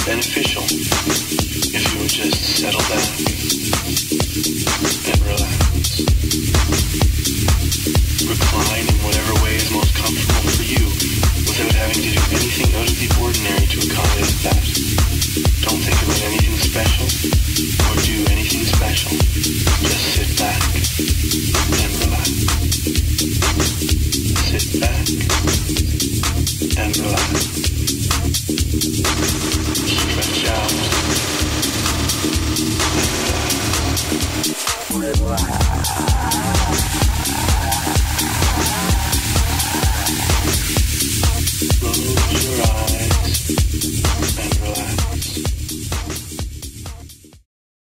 beneficial if you would just settle back and relax. Recline in whatever way is most comfortable for you without having to do anything out of the ordinary to accommodate that. Don't think about anything special or do anything special. Just sit back and relax. Sit back and relax. Stretch out and relax.